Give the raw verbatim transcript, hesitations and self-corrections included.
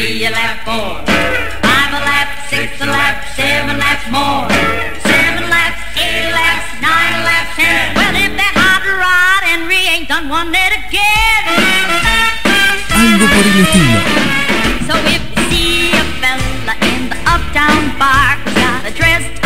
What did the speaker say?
three a lap, four, five a lap, six a lap, seven laps more, seven laps, eight laps, nine laps, ten. Well, if that hot rod Henry ain't done one yet again. Algo por el estilo. So if you see a fella in the uptown bar who's got a dress